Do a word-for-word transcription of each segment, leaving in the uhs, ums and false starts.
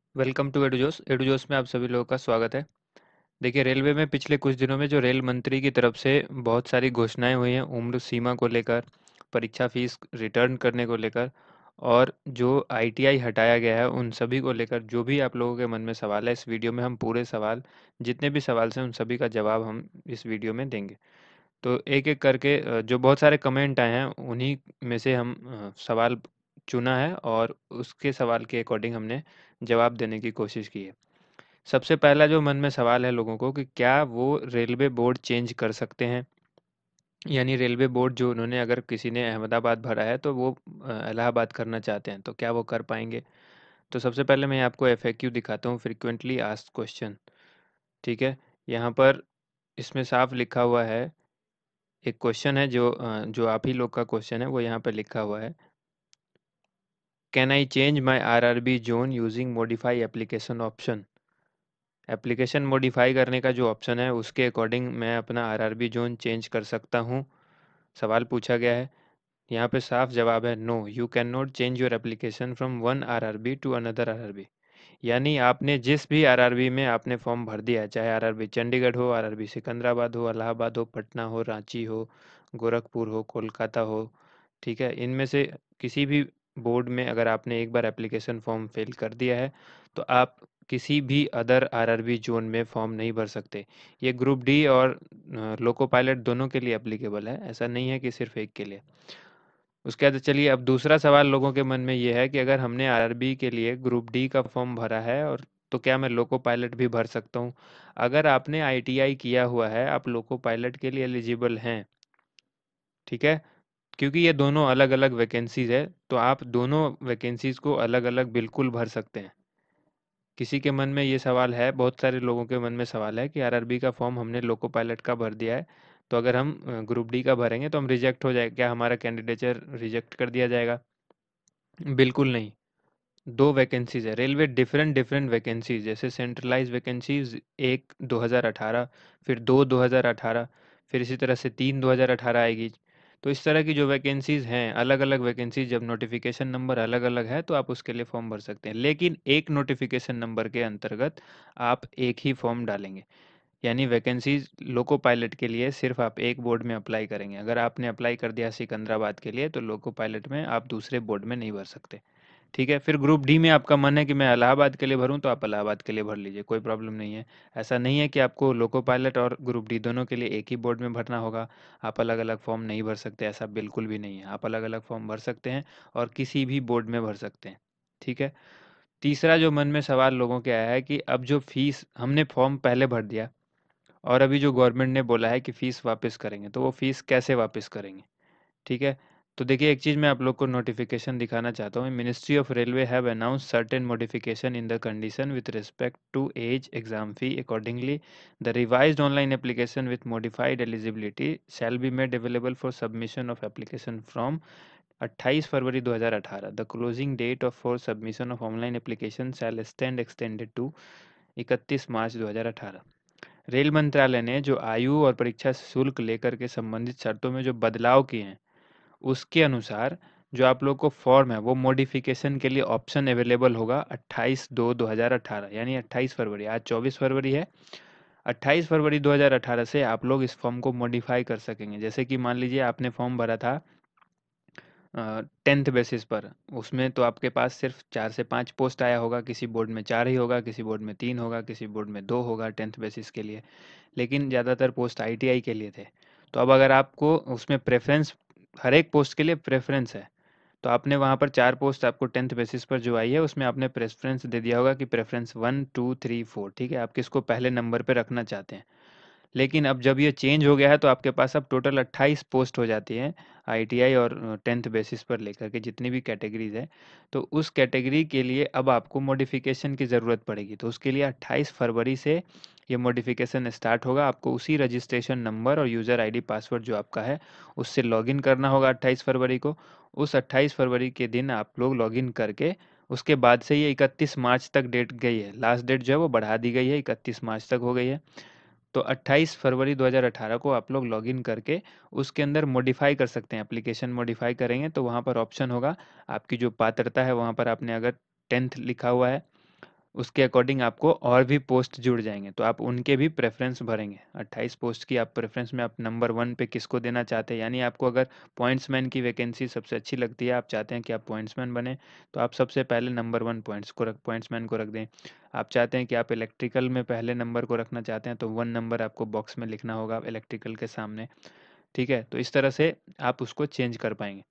Welcome to एडुजोस। एडुजोस में आप सभी लोगों का स्वागत है। देखिए, रेलवे में पिछले कुछ दिनों में जो रेल मंत्री की तरफ से बहुत सारी घोषणाएं हुई हैं उम्र सीमा को लेकर, परीक्षा फीस रिटर्न करने को लेकर और जो आईटीआई हटाया गया है उन सभी को लेकर जो भी आप लोगों के मन में सवाल है, इस वीडियो में हम पूरे सवाल, जितने भी सवाल हैं उन सभी का जवाब हम इस वीडियो में देंगे। तो एक एक करके अ, जो बहुत सारे कमेंट आए हैं उन्हीं में से हम अ, सवाल चुना है और उसके सवाल के अकॉर्डिंग हमने जवाब देने की कोशिश की है। सबसे पहला जो मन में सवाल है लोगों को कि क्या वो रेलवे बोर्ड चेंज कर सकते हैं? यानी रेलवे बोर्ड जो उन्होंने, अगर किसी ने अहमदाबाद भरा है तो वो अ, इलाहाबाद करना चाहते हैं, तो क्या वो कर पाएंगे? तो सबसे पहले मैं आपको एफएक्यू दिखाता हूँ, फ्रीक्वेंटली आस्क्ड क्वेश्चन। ठीक है, यहाँ पर इसमें साफ लिखा हुआ है, एक क्वेश्चन है जो अ, जो आप ही लोग का क्वेश्चन है वो यहाँ पे लिखा हुआ है। Can I change my R R B zone using modify application option? Application modify करने का जो ऑप्शन है उसके अकॉर्डिंग मैं अपना R R B zone change कर सकता हूँ, सवाल पूछा गया है। यहाँ पे साफ जवाब है no, you can not change your application from one R R B to another R R B. यानी आपने जिस भी आर आर बी में आपने फॉर्म भर दिया है, चाहे आर आर बी चंडीगढ़ हो, आर आर बी सिकंदराबाद हो, इलाहाबाद हो, पटना हो, रांची हो, गोरखपुर हो, कोलकाता हो, ठीक है, इनमें से किसी भी बोर्ड में अगर आपने एक बार एप्लीकेशन फॉर्म फिल कर दिया है तो आप किसी भी other R R B zone में फॉर्म नहीं भर सकते। ये ग्रुप डी और लोको पायलट दोनों के लिए एप्लीकेबल है, ऐसा नहीं है कि सिर्फ एक के लिए। उसके बाद चलिए, अब दूसरा सवाल लोगों के मन में ये है कि अगर हमने आर आर बी के लिए ग्रुप डी का फॉर्म भरा है और तो क्या मैं लोको पायलट भी भर सकता हूँ? अगर आपने आई टी आई किया हुआ है, आप लोको पायलट के लिए एलिजिबल हैं। ठीक है, क्योंकि ये दोनों अलग अलग वैकेंसीज है तो आप दोनों वैकेंसीज को अलग अलग बिल्कुल भर सकते हैं। किसी के मन में ये सवाल है, बहुत सारे लोगों के मन में सवाल है कि आर आर बी का फॉर्म हमने लोको पायलट का भर दिया है, तो अगर हम ग्रुप डी का भरेंगे तो हम रिजेक्ट हो जाए, क्या हमारा कैंडिडेचर रिजेक्ट कर दिया जाएगा? बिल्कुल नहीं। दो वैकेंसीज है, रेलवे डिफरेंट डिफरेंट वैकेंसीज, जैसे सेंट्रलाइज वैकेंसीज एक दो हज़ार अठारह, फिर दो दो हज़ार अठारह, फिर इसी तरह से तीन दो हज़ार अठारह आएगी। तो इस तरह की जो वैकेंसीज हैं, अलग अलग वैकेंसीज, जब नोटिफिकेशन नंबर अलग अलग है तो आप उसके लिए फॉर्म भर सकते हैं, लेकिन एक नोटिफिकेशन नंबर के अंतर्गत आप एक ही फॉर्म डालेंगे। यानी वैकेंसीज लोको पायलट के लिए सिर्फ आप एक बोर्ड में अप्लाई करेंगे। अगर आपने अप्लाई कर दिया सिकंदराबाद के लिए तो लोको पायलट में आप दूसरे बोर्ड में नहीं भर सकते। ठीक है, फिर ग्रुप डी में आपका मन है कि मैं इलाहाबाद के लिए भरूं तो आप इलाहाबाद के लिए भर लीजिए, कोई प्रॉब्लम नहीं है। ऐसा नहीं है कि आपको लोको पायलट और ग्रुप डी दोनों के लिए एक ही बोर्ड में भरना होगा, आप अलग अलग फॉर्म नहीं भर सकते, ऐसा बिल्कुल भी नहीं है। आप अलग अलग फॉर्म भर सकते हैं और किसी भी बोर्ड में भर सकते हैं। ठीक है, तीसरा जो मन में सवाल लोगों के आया है कि अब जो फीस हमने फॉर्म पहले भर दिया और अभी जो गवर्नमेंट ने बोला है कि फ़ीस वापस करेंगे, तो वो फ़ीस कैसे वापस करेंगे? ठीक है, तो देखिए, एक चीज़ मैं आप लोग को नोटिफिकेशन दिखाना चाहता हूँ। Ministry of railway have announce certain modification in the condition with respect to age exam fee accordingly the revised online application with modified eligibility shall be made available for submission of application from अट्ठाईस फरवरी दो हज़ार अठारह। The closing date of for submission of online application shall stand extended to इकतीस मार्च दो हज़ार अठारह। रेल मंत्रालय ने जो आयु और परीक्षा शुल्क लेकर के संबंधित शर्तों में जो बदलाव किए हैं उसके अनुसार जो आप लोग को फॉर्म है वो मॉडिफिकेशन के लिए ऑप्शन अवेलेबल होगा अट्ठाईस दो दो हज़ार अठारह, यानी अट्ठाईस फरवरी, आज चौबीस फरवरी है, अट्ठाईस फरवरी दो हज़ार अठारह से आप लोग इस फॉर्म को मॉडिफाई कर सकेंगे। जैसे कि मान लीजिए आपने फॉर्म भरा था टेंथ बेसिस पर, उसमें तो आपके पास सिर्फ चार से पाँच पोस्ट आया होगा, किसी बोर्ड में चार ही होगा, किसी बोर्ड में तीन होगा, किसी बोर्ड में दो होगा टेंथ बेसिस के लिए, लेकिन ज़्यादातर पोस्ट आई टी आई के लिए थे। तो अब अगर आपको उसमें प्रेफरेंस, हर एक पोस्ट के लिए प्रेफरेंस है, तो आपने वहाँ पर चार पोस्ट आपको टेंथ बेसिस पर जो आई है उसमें आपने प्रेफरेंस दे दिया होगा कि preference one two three four, ठीक है, आप किसको पहले नंबर पे रखना चाहते हैं। लेकिन अब जब ये चेंज हो गया है तो आपके पास अब टोटल अट्ठाईस पोस्ट हो जाती हैं आई टी आई और टेंथ बेसिस पर लेकर के जितनी भी कैटेगरीज है। तो उस कैटेगरी के लिए अब आपको मॉडिफिकेशन की ज़रूरत पड़ेगी, तो उसके लिए अट्ठाईस फरवरी से ये मॉडिफिकेशन स्टार्ट होगा। आपको उसी रजिस्ट्रेशन नंबर और यूज़र आई डी पासवर्ड जो आपका है उससे लॉगिन करना होगा अट्ठाईस फरवरी को। उस अट्ठाईस फरवरी के दिन आप लोग लॉगिन करके, उसके बाद से ये इकतीस मार्च तक डेट गई है, लास्ट डेट जो है वो बढ़ा दी गई है, इकतीस मार्च तक हो गई है। तो अट्ठाईस फरवरी दो हज़ार अठारह को आप लोग लॉगिन करके उसके अंदर मॉडिफाई कर सकते हैं, एप्लीकेशन मॉडिफाई करेंगे तो वहाँ पर ऑप्शन होगा, आपकी जो पात्रता है वहाँ पर आपने अगर टेंथ लिखा हुआ है उसके अकॉर्डिंग आपको और भी पोस्ट जुड़ जाएंगे, तो आप उनके भी प्रेफरेंस भरेंगे। अट्ठाईस पोस्ट की आप प्रेफरेंस में आप नंबर वन पे किसको देना चाहते हैं, यानी आपको अगर पॉइंट्समैन की वैकेंसी सबसे अच्छी लगती है, आप चाहते हैं कि आप पॉइंट्समैन बने, तो आप सबसे पहले नंबर वन पॉइंट्स को रख पॉइंट्समैन को रख दें। आप चाहते हैं कि आप इलेक्ट्रिकल में पहले नंबर को रखना चाहते हैं, तो वन नंबर आपको बॉक्स में लिखना होगा इलेक्ट्रिकल के सामने। ठीक है, तो इस तरह से आप उसको चेंज कर पाएंगे।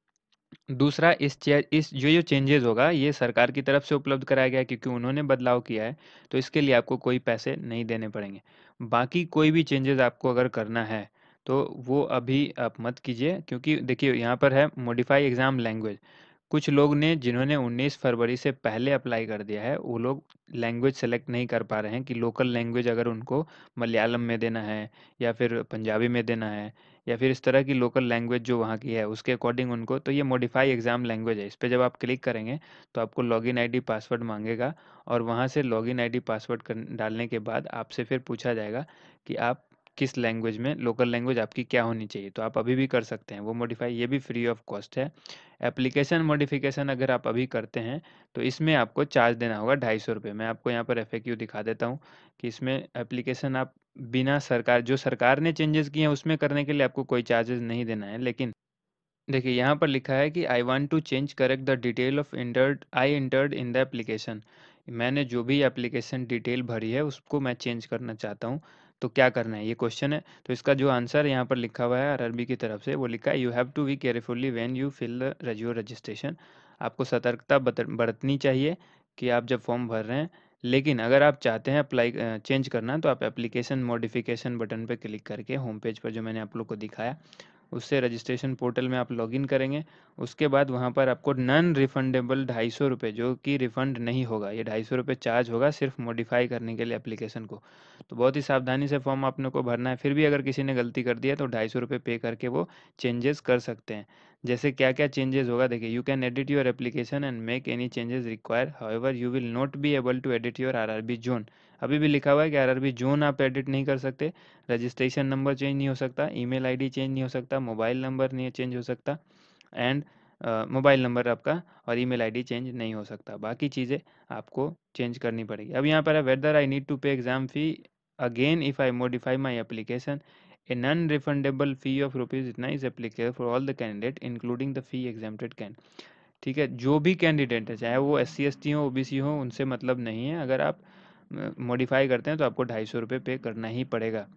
दूसरा, इस चे इस जो ये चेंजेस होगा ये सरकार की तरफ से उपलब्ध कराया गया है, क्योंकि उन्होंने बदलाव किया है, तो इसके लिए आपको कोई पैसे नहीं देने पड़ेंगे। बाकी कोई भी चेंजेस आपको अगर करना है तो वो अभी आप मत कीजिए, क्योंकि देखिए यहाँ पर है मॉडिफाई एग्ज़ाम लैंग्वेज। कुछ लोग ने जिन्होंने उन्नीस फरवरी से पहले अप्लाई कर दिया है, वो लोग लैंग्वेज सेलेक्ट नहीं कर पा रहे हैं कि लोकल लैंग्वेज अगर उनको मलयालम में देना है या फिर पंजाबी में देना है या फिर इस तरह की लोकल लैंग्वेज जो वहाँ की है उसके अकॉर्डिंग उनको, तो ये मॉडिफाई एग्ज़ाम लैंग्वेज है। इस पे जब आप क्लिक करेंगे तो आपको लॉगिन आईडी पासवर्ड मांगेगा, और वहाँ से लॉगिन आईडी पासवर्ड कर डालने के बाद आपसे फिर पूछा जाएगा कि आप किस लैंग्वेज में, लोकल लैंग्वेज आपकी क्या होनी चाहिए, तो आप अभी भी कर सकते हैं वो मॉडिफाई, ये भी फ्री ऑफ कॉस्ट है। एप्लीकेशन मॉडिफिकेशन अगर आप अभी करते हैं तो इसमें आपको चार्ज देना होगा ढाई सौ रुपये। मैं आपको यहाँ पर एफ ए क्यू दिखा देता हूँ कि इसमें एप्लीकेशन आप बिना सरकार जो सरकार ने चेंजेस किए हैं उसमें करने के लिए आपको कोई चार्जेस नहीं देना है। लेकिन देखिए यहाँ पर लिखा है कि I want to change correct the detail of entered I entered in the application. मैंने जो भी एप्लीकेशन डिटेल भरी है उसको मैं चेंज करना चाहता हूँ, तो क्या करना है, ये क्वेश्चन है। तो इसका जो आंसर यहाँ पर लिखा हुआ है आर आर बी की तरफ से, वो लिखा है you have to be carefully when you fill the रेज्यूर रजिस्ट्रेशन। आपको सतर्कता बत- बरतनी चाहिए कि आप जब फॉर्म भर रहे हैं। लेकिन अगर आप चाहते हैं अप्लाई चेंज करना, तो आप एप्लीकेशन मॉडिफिकेशन बटन पर क्लिक करके होम पेज पर जो मैंने आप लोग को दिखाया उससे रजिस्ट्रेशन पोर्टल में आप लॉगिन करेंगे। उसके बाद वहाँ पर आपको नॉन रिफंडेबल ढाई सौ रुपये, जो कि रिफ़ंड नहीं होगा, ये ढाई सौ रुपये चार्ज होगा सिर्फ मॉडिफाई करने के लिए एप्लीकेशन को। तो बहुत ही सावधानी से फॉर्म आपने को भरना है। फिर भी अगर किसी ने गलती कर दिया तो ढाई सौ रुपये पे करके वो चेंजेस कर सकते हैं। जैसे क्या क्या चेंजेस होगा, देखिए, you can edit your application and make any changes require, however you will not be able to edit your R R B zone. अभी भी लिखा हुआ है कि आर आर बी जोन आप एडिट नहीं कर सकते। रजिस्ट्रेशन नंबर चेंज नहीं हो सकता, ईमेल आईडी चेंज नहीं हो सकता, मोबाइल नंबर नहीं चेंज हो सकता, एंड मोबाइल नंबर आपका और ईमेल आईडी चेंज नहीं हो सकता। बाकी चीज़ें आपको चेंज करनी पड़ेगी। अब यहाँ पर है whether I need to pay exam fee again if I modify my application, a non refundable fee of rupees इतना is applicable for all the candidate including the fee exempted can. ठीक है, जो भी कैंडिडेट है, चाहे वो S C S T हो, O B C हो, उनसे मतलब नहीं है। अगर आप मॉडिफाई करते हैं तो आपको ढाई सौ रुपये पे करना ही पड़ेगा।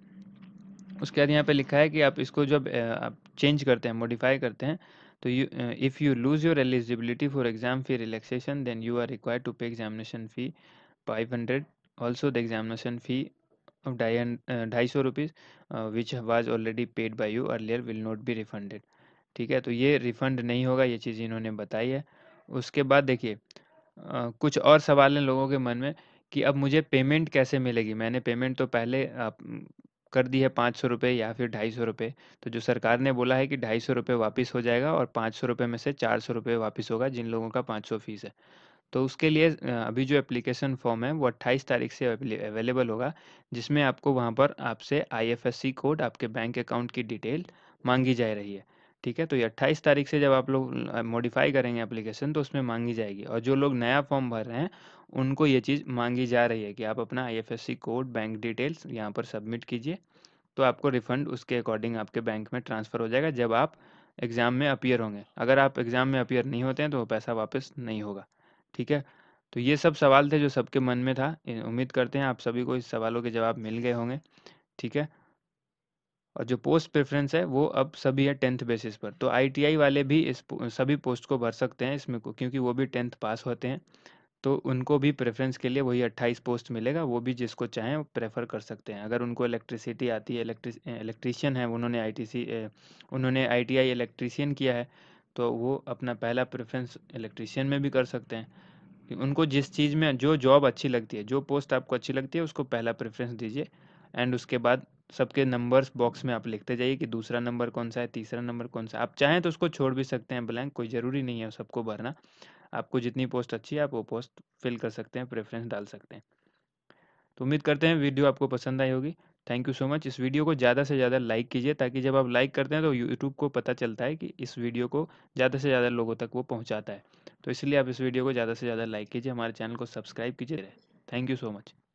उसके बाद यहाँ पे लिखा है कि आप इसको जब अ, आप चेंज करते हैं, मॉडिफाई करते हैं, तो you if you lose your eligibility for exam fee relaxation then you are required to pay examination fee five hundred, also the examination fee of ढाई ढाई सौ rupees which was already paid by you earlier will not be refunded. ठीक है, तो ये refund नहीं होगा, ये चीज़ इन्होंने बताई है। उसके बाद देखिए, अ, कुछ और सवाल हैं लोगों के मन में कि अब मुझे पेमेंट कैसे मिलेगी? मैंने पेमेंट तो पहले आप उम, कर दी है पाँच सौ रुपये या फिर ढाई सौ रुपये। तो जो सरकार ने बोला है कि ढाई सौ रुपये वापस हो जाएगा और पाँच सौ रुपये में से चार सौ रुपये वापस होगा जिन लोगों का पाँच सौ फीस है। तो उसके लिए अ, अभी जो एप्लीकेशन फॉर्म है वो अट्ठाईस तारीख से अवेलेबल होगा, जिसमें आपको वहाँ पर आपसे I F S C code, आपके बैंक अकाउंट की डिटेल मांगी जा रही है। ठीक है, तो ये अट्ठाईस तारीख से जब आप लोग मॉडिफाई करेंगे एप्लीकेशन तो उसमें मांगी जाएगी, और जो लोग नया फॉर्म भर रहे हैं उनको ये चीज़ मांगी जा रही है कि आप अपना I F S C code, bank details यहाँ पर सबमिट कीजिए, तो आपको रिफ़ंड उसके अकॉर्डिंग आपके बैंक में ट्रांसफ़र हो जाएगा जब आप एग्ज़ाम में अपीयर होंगे। अगर आप एग्ज़ाम में अपीयर नहीं होते हैं तो वो पैसा वापस नहीं होगा। ठीक है? तो ये सब सवाल थे जो सबके मन में था। ए, उम्मीद करते हैं आप सभी को इस सवालों के जवाब मिल गए होंगे। ठीक है? और जो पोस्ट प्रेफ़रेंस है वो अब सभी है टेंथ बेसिस पर। तो आई टी आई वाले भी इस पो सभी पोस्ट को भर सकते हैं इसमें को, क्योंकि वो भी टेंथ पास होते हैं। तो उनको भी प्रेफ़रेंस के लिए वही अट्ठाईस पोस्ट मिलेगा, वो भी जिसको चाहें वो प्रेफ़र कर सकते हैं। अगर उनको इलेक्ट्रिसिटी आती है, इलेक्ट्रिस इलेक्ट्रीशियन है, उन्होंने आई टी सी अ, उन्होंने आई टी आई इलेक्ट्रीशियन किया है, तो वो अपना पहला प्रेफ़रेंस इलेक्ट्रीशियन में भी कर सकते हैं। कि उनको जिस चीज़ में जो जॉब अच्छी लगती है, जो पोस्ट आपको अच्छी लगती है उसको पहला प्रेफ़रेंस दीजिए, एंड उसके बाद सबके नंबर्स बॉक्स में आप लिखते जाइए कि दूसरा नंबर कौन-सा है, तीसरा नंबर कौन-सा है। आप चाहें तो उसको छोड़ भी सकते हैं ब्लैंक, कोई ज़रूरी नहीं है सबको भरना। आपको जितनी पोस्ट अच्छी है आप वो पोस्ट फिल कर सकते हैं, प्रेफ़रेंस डाल सकते हैं। तो उम्मीद करते हैं वीडियो आपको पसंद आई होगी। Thank you so much. इस वीडियो को ज़्यादा से ज़्यादा लाइक कीजिए, ताकि जब आप लाइक करते हैं तो यूट्यूब को पता चलता है कि इस वीडियो को ज़्यादा से ज़्यादा लोगों तक वो पहुँचाता है। तो इसलिए आप इस वीडियो को ज़्यादा से ज़्यादा लाइक कीजिए, हमारे चैनल को सब्सक्राइब कीजिए। Thank you so much.